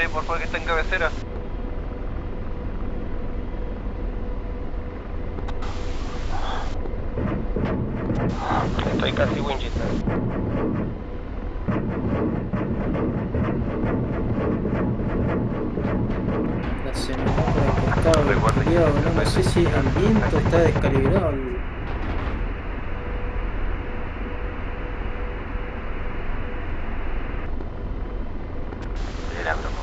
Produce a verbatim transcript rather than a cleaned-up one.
por favor, que está en cabecera. Estoy casi Winchester. La se me va por el costado del culiao, no, no sé si el viento está descalibrado.